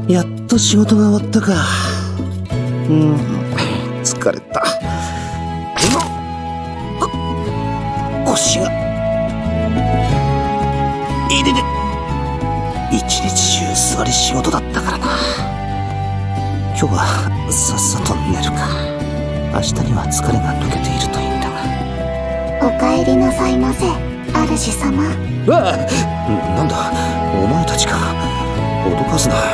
やっと仕事が終わったか。疲れた。腰がいでで一日中座り仕事だったからな。今日はさっさと寝るか。明日には疲れが抜けているといいんだが。 お帰りなさいませ、主様。 なんだお前たちか。脅かすな。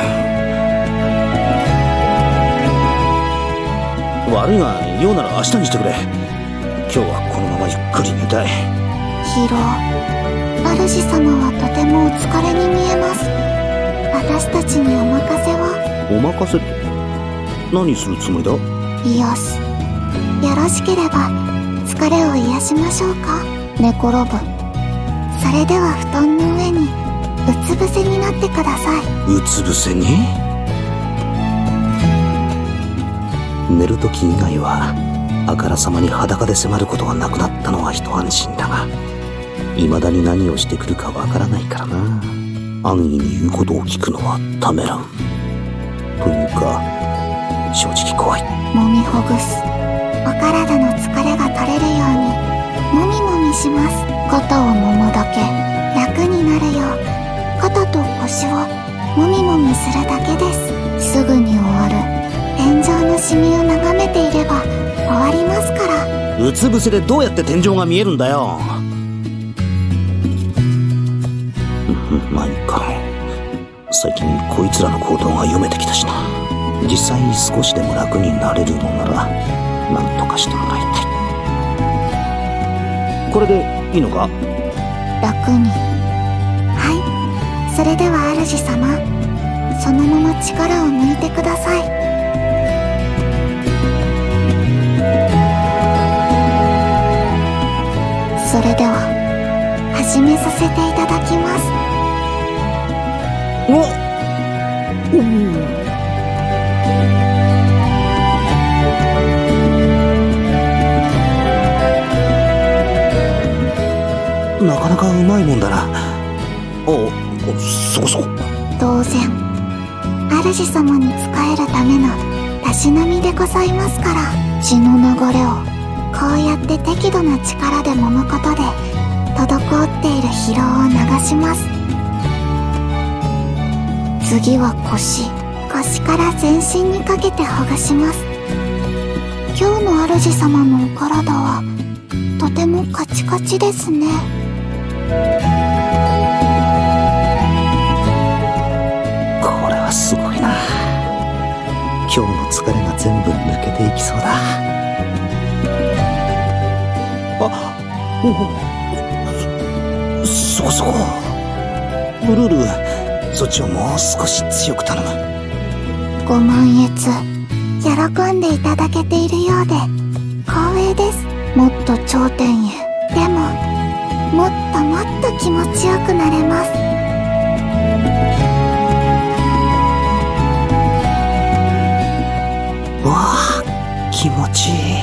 悪いが用なら明日にしてくれ。今日はこのままゆっくり寝たい。 疲労、主様はとてもお疲れに見えます。私たちにお任せを。 お任せって何するつもりだ？ 癒す。よろしければ疲れを癒しましょうか。寝転ぶ。それでは布団の上にうつ伏せになってください。 うつ伏せに？寝る時以外はあからさまに裸で迫ることがなくなったのは一安心だが、未だに何をしてくるかわからないからな。安易に言うことを聞くのはためらうというか、正直怖い。 揉みほぐす。お体の疲れが取れるようにもみもみします。肩を揉むだけ楽になるよう、肩と腰をもみもみするだけです。すぐに終わる。天井のシミを眺めていれば終わりますから。 うつ伏せでどうやって天井が見えるんだよ。まあいいか。最近こいつらの行動が読めてきたしな。実際少しでも楽になれるのなら何とかしてもらいたい。これでいいのか？ 楽に。はい、それでは主様、そのまま力を抜いてください。それでは始めさせていただきます。 なかなかうまいもんだな。そこそこ。 当然主様に仕えるためのたしなみでございますから。血の流れをこうやって適度な力で揉むことで滞っている疲労を流します。次は腰から全身にかけてほぐします。今日の主様のお体はとてもカチカチですね。 これはすごいな。今日の疲れが全部抜けていきそうだ。そこそこ。ブルール、そっちをもう少し強く頼む。 ご満悦。喜んでいただけているようで光栄です。もっと頂点へ。でももっともっと気持ちよくなれます。 わあ、気持ちいい。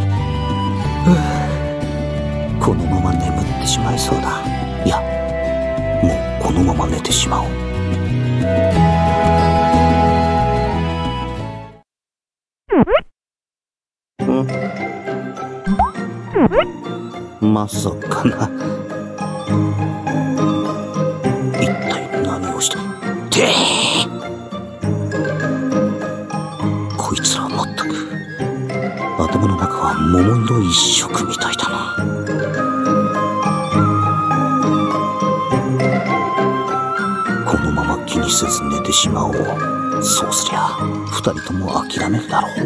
このまま眠ってしまいそうだ。いや、もうこのまま寝てしまおう。まさかな。一体何をして。こいつらはまったく頭の中は桃色一色みたいだな。このまま気にせず寝てしまおう。そうすりゃ二人とも諦めるだろう。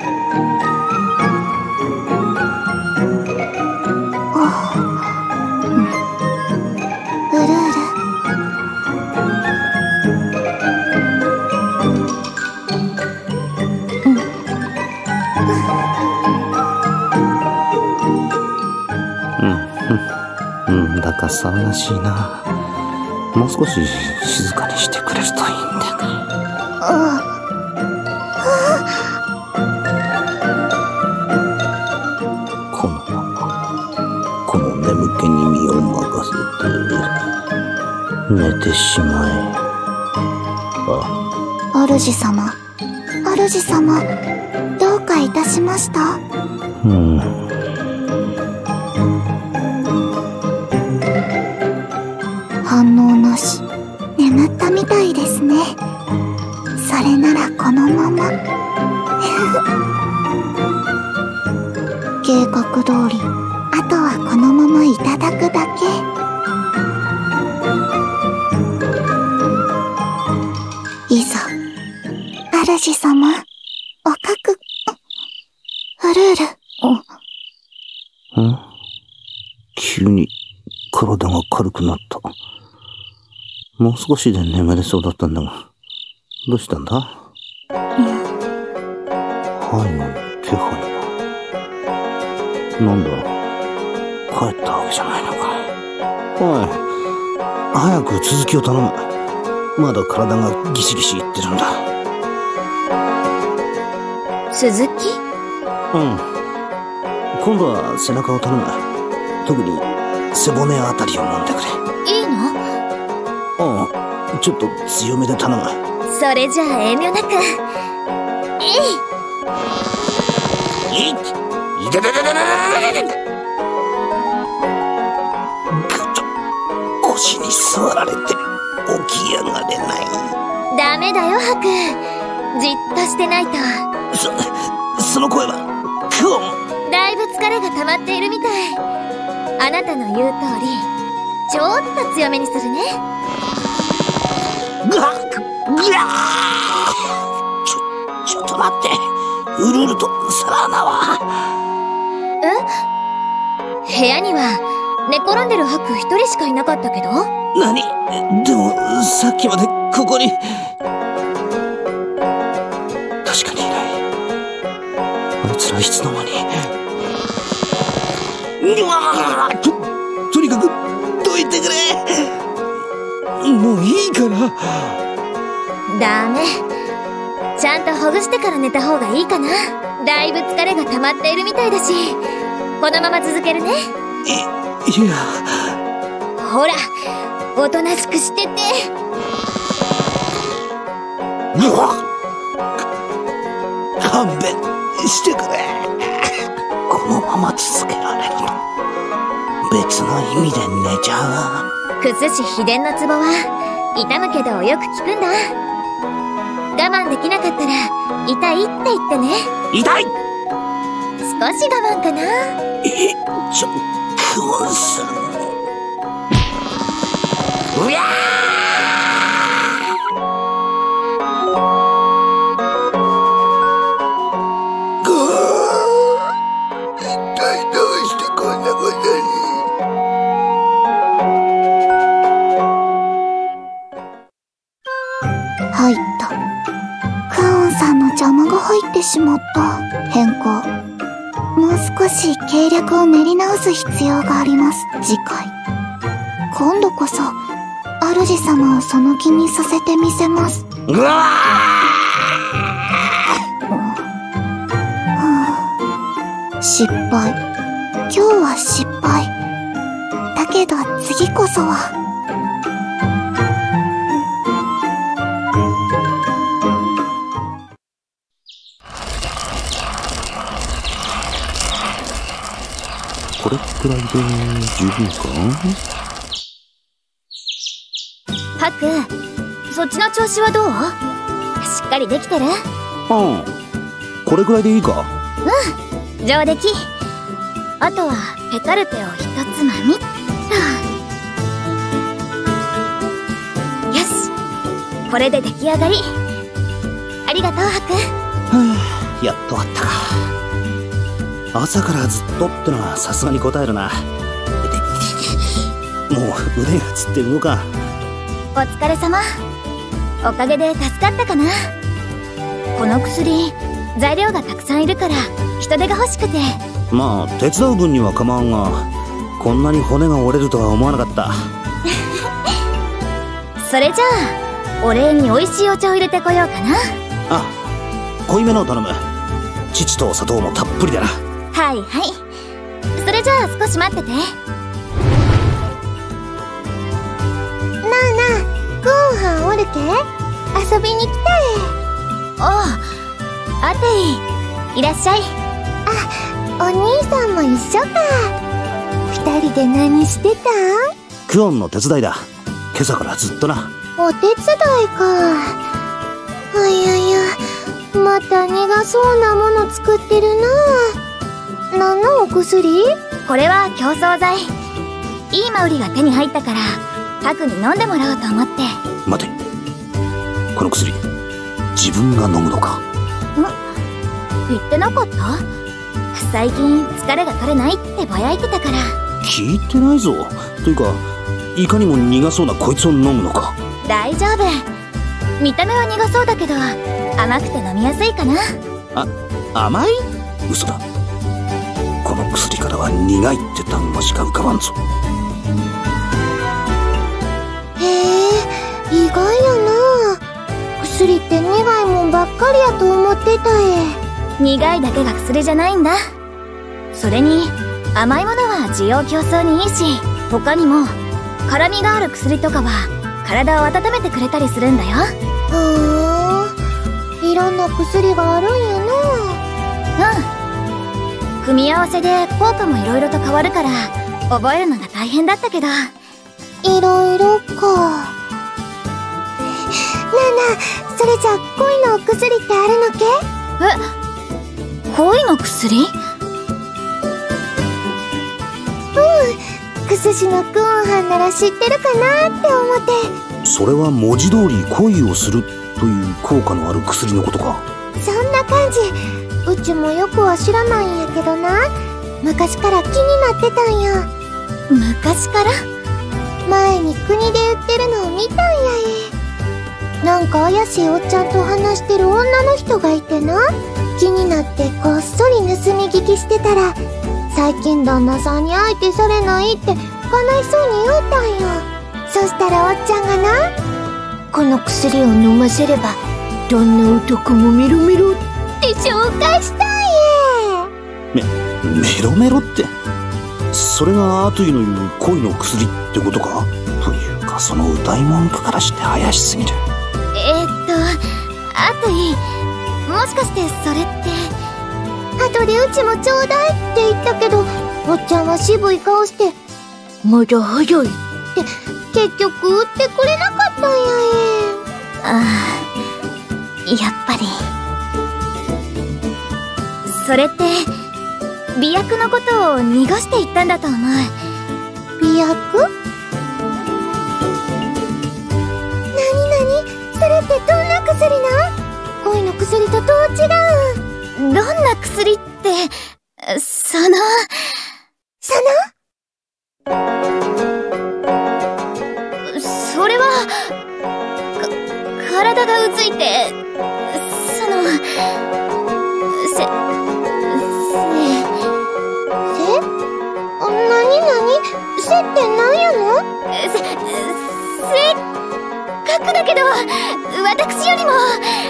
なんだか騒がしいな。もう少し静かにしてくれるといいんだが。このままこの眠気に身を任せて寝てしまえ。 主様、主様、どうかいたしました？反応なし。眠ったみたいですね。それならこのまま計画通り、あとはこのままいただくだけ。いざ、主様、おかく、フルール。 急に体が軽くなった。もう少しで眠れそうだったんだが、どうしたんだ？はいの気配が。なんだ、帰ったわけじゃないのか。おい、早く続きを頼む。まだ体がギシギシいってるんだ。 続き？ 今度は背中を頼む。特に背骨あたりを揉んでくれ。 いいの？ ちょっと強めで頼む。 それじゃあ遠慮なく。 いててててててて。腰に座られて起き上がれない。 ダメだよハク。じっとしてないと。 その声はクオン。 だいぶ疲れが溜まっているみたい。あなたの言う通りちょっと強めにするね。 ちょっと待って。ウルールとサラーナは？ 部屋には寝転んでるハク一人しかいなかったけど。 何？でもさっきまでここに。確かにいない。あいつらいつの間に。とにかくどいてくれ。もういいから。 ダメ。ちゃんとほぐしてから寝た方がいいかな。だいぶ疲れが溜まっているみたいだし、このまま続けるね。 いや。 ほら、おとなしくしてて。 勘弁してくれ。このまま続けられるの別の意味で寝ちゃう。 クス氏秘伝のツボは痛むけどよく効くんだ。我慢できなかったら痛いって言ってね。 痛い。 少し我慢かな。 クオンさん。うや一体どうしてこんなことに。 入った。クオンさんの邪魔が入ってしまった。変更。もう少し計略を練り直す必要があります。次回。今度こそ主様をその気にさせてみせます。 うわ失敗。今日は失敗。だけど次こそは。 これくらいで十分か？ ハク、そっちの調子はどう？しっかりできてる？ これくらいでいいか？ 上出来。あとはペカルテを一つまみっと。よし、これで出来上がり。ありがとうハク。やっとあったか。朝からずっとってのはさすがに答えるな。もう腕がつって動かん。 お疲れ様。おかげで助かったかな。この薬材料がたくさんいるから人手が欲しくて。 まあ手伝う分には構わんが、こんなに骨が折れるとは思わなかった。 それじゃあお礼に美味しいお茶を入れてこようかな。 濃いめのを頼む。乳と砂糖もたっぷりだな。 はいはい。それじゃあ少し待ってて。なあなあ、クオンはおるけ？ 遊びに来たああ、アテイ、いらっしゃい。 お兄さんも一緒か。二人で何してた？ クオンの手伝いだ。今朝からずっとな。 お手伝いか。あいやいや、また苦そうなもの作ってるな。何のお薬？ これは競争剤。いいマウリが手に入ったからハクに飲んでもらおうと思って。 待て、この薬自分が飲むのか？ 言ってなかった？最近疲れが取れないってぼやいてたから。 聞いてないぞ。というか、いかにも苦そうなこいつを飲むのか？ 大丈夫。見た目は苦そうだけど甘くて飲みやすいかな。 甘い？嘘だ。この薬からは苦いって単語しか浮かばんぞ。 へえ、意外やな。薬って苦いもんばっかりやと思ってた苦いだけが薬じゃないんだ。それに甘いものは需要競争にいいし、他にも辛みがある薬とかは体を温めてくれたりするんだよ。 いろんな薬があるんやな。 組み合わせで効果もいろいろと変わるから覚えるのが大変だったけど。 いろいろか。なあなあ、それじゃ恋のお薬ってあるのけ？ 恋の薬？ クスシのクオンハンなら知ってるかなって思って。 それは文字通り恋をするという効果のある薬のことか？ そんな感じ。うちもよくは知らないんやけどな、昔から気になってたんや。 昔から？ 前に国で売ってるのを見たんやなんか怪しいおっちゃんと話してる女の人がいてな、気になってこっそり盗み聞きしてたら、最近旦那さんに相手されないって悲しそうに言うたんよ。そしたらおっちゃんがな、この薬を飲ませればどんな男もメロメロって紹介したんや。 メロメロって、それがアトゥイの言う恋の薬ってことか？というか、その歌い文句からして怪しすぎる。 アトゥイ、もしかしてそれって。 後でうちもちょうだいって言ったけど、おっちゃんは渋い顔してまだ早いって結局売ってくれなかったんややっぱり。それって媚薬のことを濁して言ったんだと思う。 媚薬？それってどんな薬なん？恋の薬とどう違う？ どんな薬って、それは体がうずいて、 背ってなんやの？ せっかくだけど私よりも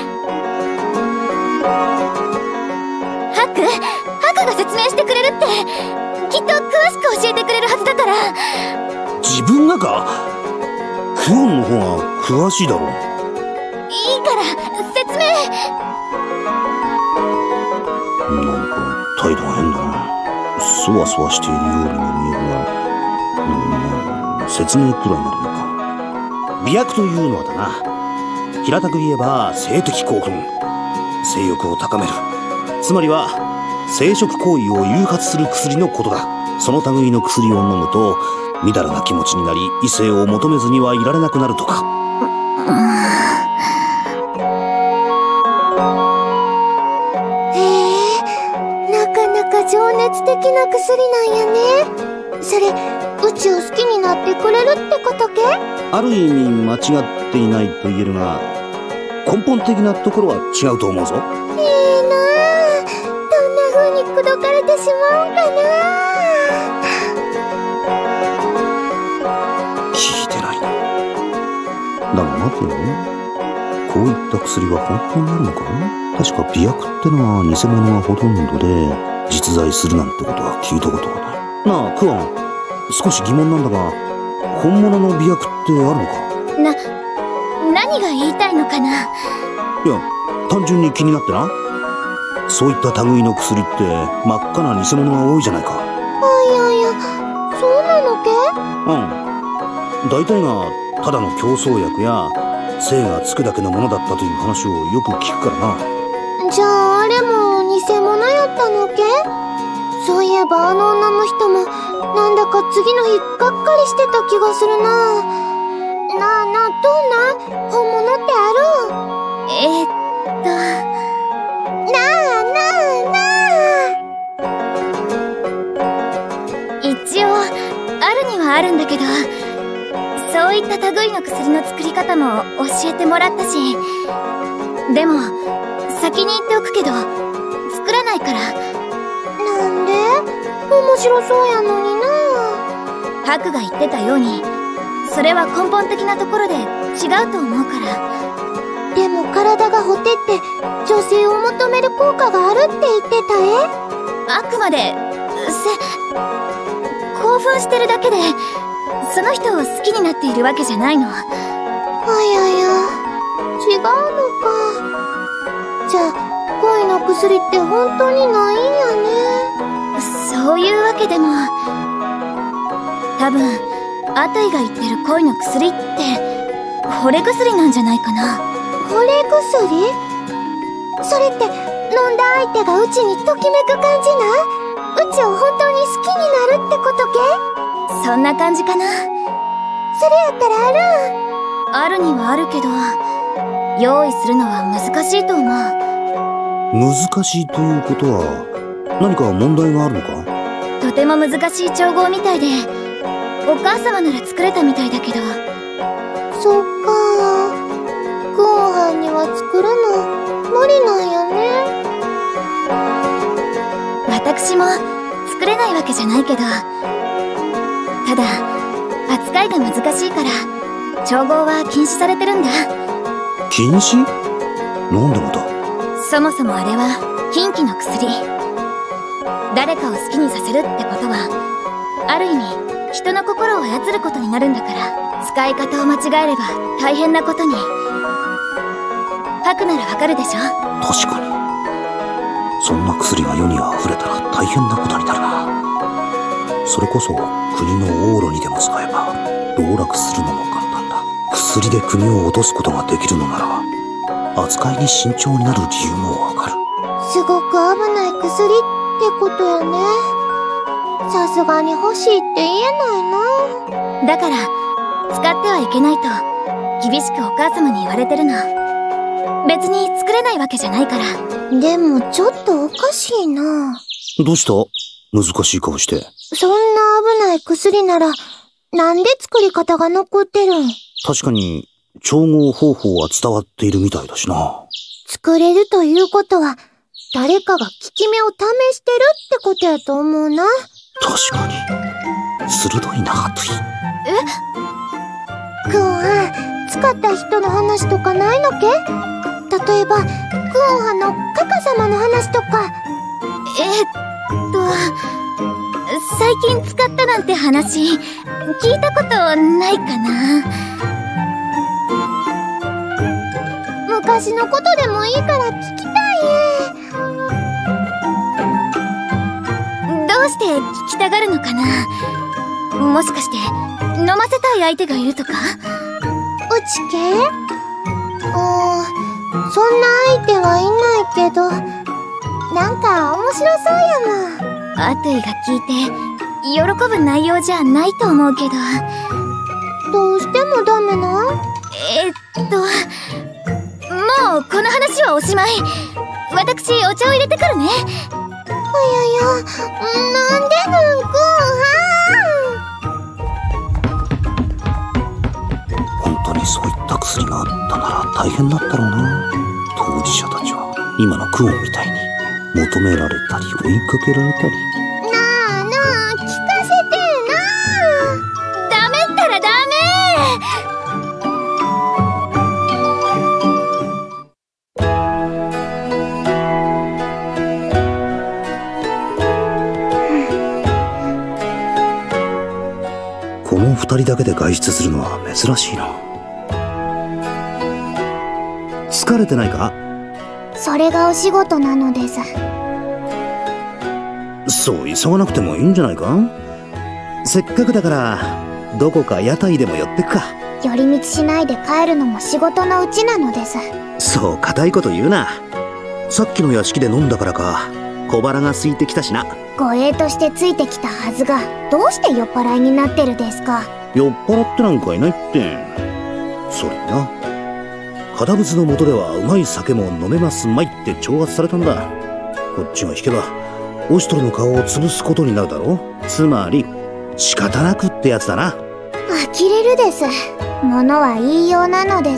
ハクが説明してくれるって、きっと詳しく教えてくれるはずだから。 自分がか？クオンの方が詳しいだろう。 いいから説明。 なんか態度が変だな。そわそわしているようにも見えるが、説明くらいならいいか。媚薬というのはだな、平たく言えば性的興奮、性欲を高める、つまりは生殖行為を誘発する薬のことだ。その類の薬を飲むとみだらな気持ちになり、異性を求めずにはいられなくなるとか。 なかなか情熱的な薬なんやね。それうちを好きになってくれるってことけ？ ある意味間違っていないと言えるが、根本的なところは違うと思うぞ。 どんな風に口説かれてしまうんかな。 聞いてないな。だが待てよ、こういった薬が本当にあるのか？確か媚薬ってのは偽物がほとんどで、実在するなんてことは聞いたことがない。なあクワン、少し疑問なんだが、本物の媚薬ってあるのか？ 何何が言いたいのかな。 いや、単純に気になってな。そういった類の薬って真っ赤な偽物が多いじゃないか。 いやいや、そうなのけ？ 大体がただの競争薬や精がつくだけのものだったという話をよく聞くからな。 じゃああれも偽物やったのけ？そういえばあの女の人もなんだか次の日がっかりしてた気がするな。どうなん？本物ってある？ 一応あるにはあるんだけど、そういった類の薬の作り方も教えてもらったし、でも先に言っておくけど作らないから。 なんで？面白そうやのにな。 ハクが言ってたように、それは根本的なところで違うと思うから。 でも体がほてって女性を求める効果があるって言ってたえ？ あくまで興奮してるだけで、その人を好きになっているわけじゃないの。 あやや、違うのか。じゃあ恋の薬って本当にないんやね。 そういうわけでも。多分アトイが言ってる恋の薬って惚れ薬なんじゃないかな。 惚れ薬？それって飲んだ相手がうちにときめく感じな？うちを本当に好きになるってことけ？ そんな感じかな。 それやったらあるにはあるけど、用意するのは難しいと思う。 難しいということは何か問題があるのか？ とても難しい調合みたいで、お母様なら作れたみたいだけど。 そっか。クオンハンには作るの無理なんやね。 私も作れないわけじゃないけど、ただ扱いが難しいから調合は禁止されてるんだ。 禁止？なんでまた？ そもそもあれは禁忌の薬。誰かを好きにさせるってことは、ある意味人の心を操ることになるんだから、使い方を間違えれば大変なことに。ハクならわかるでしょ？ 確かに。そんな薬が世にあふれたら大変なことになるな。それこそ国の往路にでも使えば籠絡するのも簡単だ。薬で国を落とすことができるのなら、扱いに慎重になる理由もわかる。 すごく危ない薬ってことやね。さすがに欲しいって言えないな。 だから使ってはいけないと厳しくお母様に言われてるの。別に作れないわけじゃないから。 でもちょっとおかしいな。 どうした？難しい顔して。 そんな危ない薬ならなんで作り方が残ってるん？ 確かに調合方法は伝わっているみたいだしな。 作れるということは誰かが効き目を試してるってことやと思うな。 確かに鋭いな、とい。 クオンハン、使った人の話とかないのけ？例えばクオンハンのカカ様の話とか。 最近使ったなんて話聞いたことないかな。 昔のことでもいいから聞きたい。 どうして聞きたがるのかな。もしかして飲ませたい相手がいるとか？ うちけ？そんな相手はいないけど、なんか面白そうやもん。 アトイが聞いて喜ぶ内容じゃないと思うけど。 どうしてもダメな？ もうこの話はおしまい。私お茶を入れてくるね。 なんでなんク本当にそういった薬があったなら大変だったろうな。当事者たちは今のクオンみたいに求められたり追いかけられたり。 なあ聞かせてな。 ダメったらダメ。 この二人だけで外出するのは珍しいな。 疲れてないか？ それがお仕事なのです。 そう急がなくてもいいんじゃないか？せっかくだからどこか屋台でも寄ってくか。 寄り道しないで帰るのも仕事のうちなのです。 そう固いこと言うな。さっきの屋敷で飲んだからか小腹が空いてきたしな。 護衛としてついてきたはずがどうして酔っ払いになってるですか？ 酔っ払ってなんかいないって。それにな、堅物の下ではうまい酒も飲めますまいって挑発されたんだ。こっちが引けばオシトルの顔を潰すことになるだろう。つまり仕方なくってやつだな。 呆れるです。物は言いようなのです。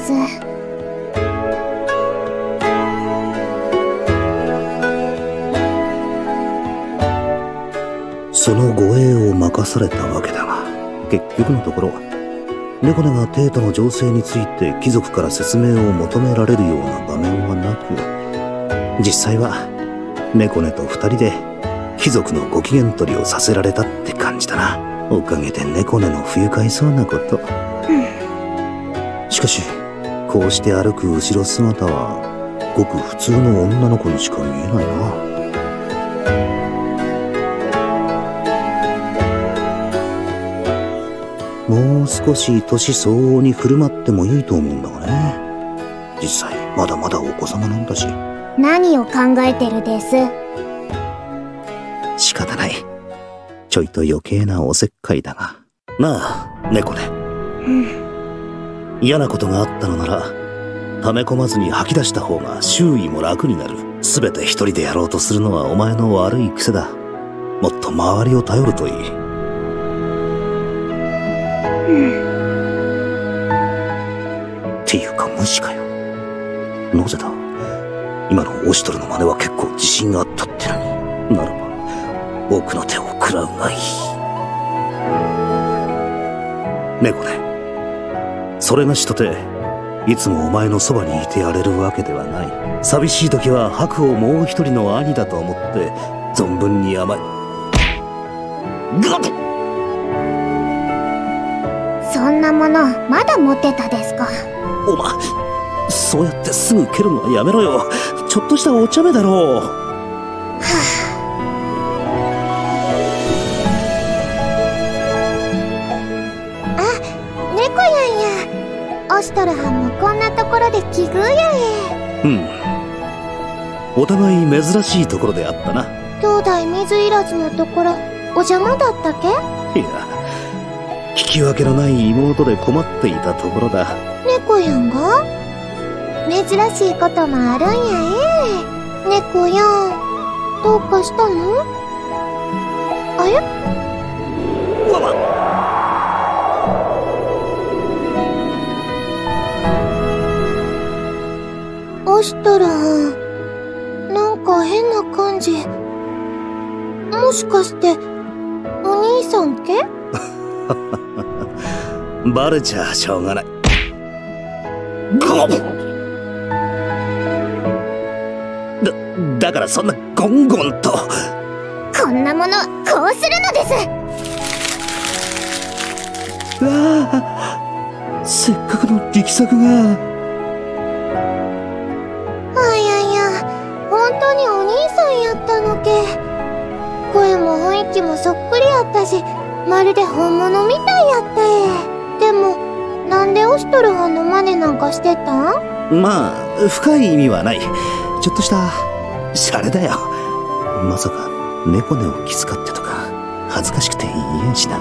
その護衛を任されたわけだが、結局のところ猫根が帝都の情勢について貴族から説明を求められるような場面はなく、実際は猫根と二人で貴族のご機嫌取りをさせられたって感じだな。おかげで猫根の不愉快そうなこと、しかしこうして歩く後ろ姿はごく普通の女の子にしか見えないな。もう少し年相応に振る舞ってもいいと思うんだがね。実際まだまだお子様なんだし。 何を考えてるです？ 仕方ない。ちょいと余計なおせっかいだが。なあ猫ね、嫌なことがあったのなら溜め込まずに吐き出した方が周囲も楽になる。全て一人でやろうとするのはお前の悪い癖だ。もっと周りを頼るといい。っていうか無視かよ。なぜだ？今のオシトルの真似は結構自信があったってのに。ならば奥の手を食らうがいい。猫ね、それがしとていつもお前のそばにいてやれるわけではない。寂しい時は白をもう一人の兄だと思って存分に甘い。 そんなものまだ持ってたですか？ お前そうやってすぐ蹴るのはやめろよ。ちょっとしたお茶目だろう。 あ、猫やんや。オシトルはんもこんなところで奇遇やえ。 お互い珍しいところであったな。 兄弟水入らずのところお邪魔だったけ？ いや、引き分けのない妹で困っていたところだ。 猫やんが？珍しいこともあるんやえ。猫やん、どうかしたの？あれ？ わわ。 オシトルはん、なんか変な感じ。もしかしてお兄さんけ？ バレちゃしょうがない。だからそんなゴンゴンと。 こんなものこうするのです。 うわあ、せっかくの力作が。 あやや、本当にお兄さんやったのけ。声も雰囲気もそっくりやったし、まるで本物みたいやったえ。でもなんでオシトルはんの真似なんかしてたん？ まあ深い意味はない。ちょっとしたシャレだよ。まさか猫根を気遣ってとか恥ずかしくて言えんしな。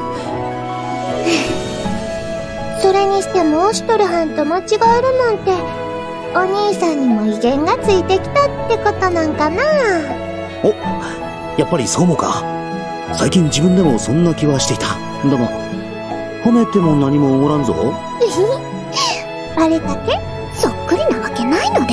それにしてもオシトルはんと間違えるなんて、お兄さんにも威厳がついてきたってことなんかな。 お、やっぱりそうもか。最近自分でもそんな気はしていた。だが褒めても何もおごらんぞ。 バレたけ？そっくりなわけないのです。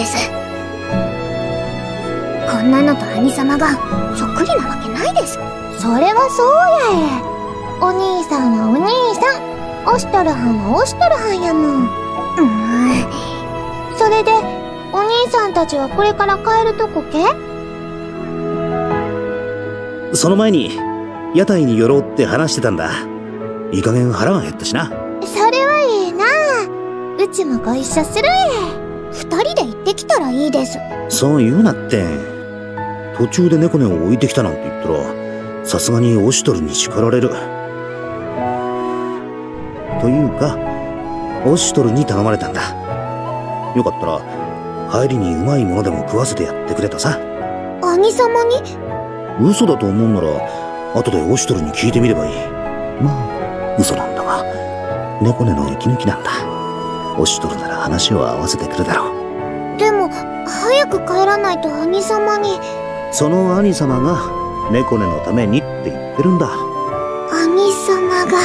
こんなのと兄様がそっくりなわけないです。それはそうやえ。お兄さんはお兄さん、オシトルはんはオシトルはんやもん。それでお兄さんたちはこれから帰るとこけ？ その前に屋台に寄ろうって話してたんだ。いい加減腹が減ったしな。 それはええな。うちもご一緒するえ。二人で行ってってきたらいいです。 そう言うなって。途中で猫ねを置いてきたなんて言ったら、さすがにオシュトルに叱られる。というか、オシュトルに頼まれたんだ。よかったら帰りにうまいものでも食わせてやってくれとさ。 兄様に？ 嘘だと思うなら後でオシュトルに聞いてみればいい。まあ嘘なんだが、猫ねの息抜きなんだ。オシュトルなら話を合わせてくるだろう。 でも早く帰らないと兄様に。 その兄様が猫ねのためにって言ってるんだ。 兄様が。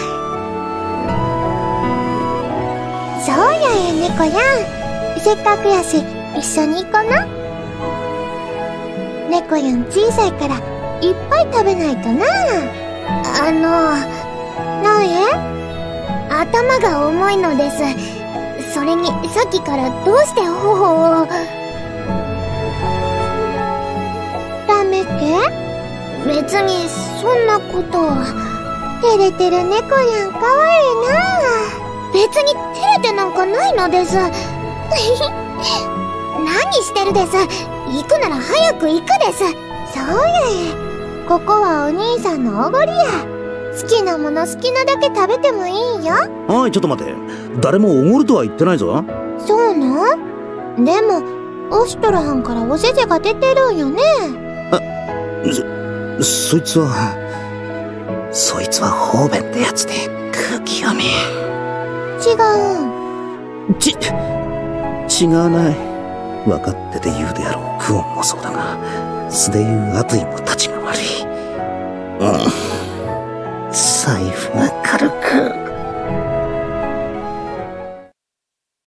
そうや猫やん、せっかくやし一緒に行こな。猫やん小さいからいっぱい食べないとな。なんや？頭が重いのです。それにさっきからどうして頬を。ダメって？別にそんなことは。照れてる猫やんかわいいな。別に照れてなんかないのです。何してるです。行くなら早く行くです。そうや。ここはお兄さんのおごりや。好きなもの好きなだけ食べてもいいよ。 おい、ちょっと待て。誰もおごるとは言ってないぞ。 そうなん？でもオシュトル班からおせせが出てるんよね。 そいつは方便ってやつで空気読め。 違う。 違わない。分かってて言うであろうクオンもそうだが、素で言うアトイも立ちが悪い。財布が軽く。